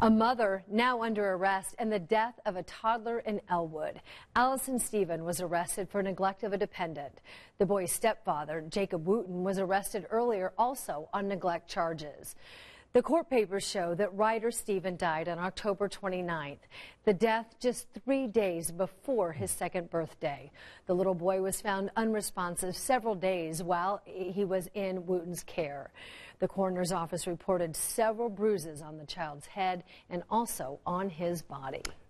A mother now under arrest in the death of a toddler in Elwood. Allison Stephen was arrested for neglect of a dependent. The boy's stepfather, Jacob Wooten, was arrested earlier also on neglect charges. The court papers show that Ryder Stephen died on October 29th, the death just 3 days before his second birthday. The little boy was found unresponsive several days while he was in Wooten's care. The coroner's office reported several bruises on the child's head and also on his body.